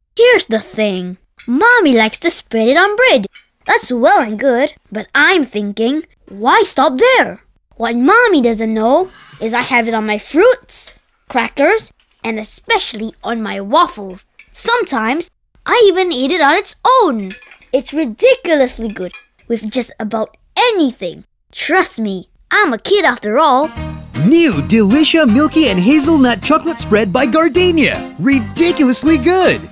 Here's the thing. Mommy likes to spread it on bread. That's well and good, but I'm thinking, why stop there? What Mommy doesn't know is I have it on my fruits, crackers, and especially on my waffles. Sometimes, I even eat it on its own. It's ridiculously good with just about anything. Trust me, I'm a kid after all. New Delicia Milky and Hazelnut Chocolate Spread by Gardenia. Ridiculously good!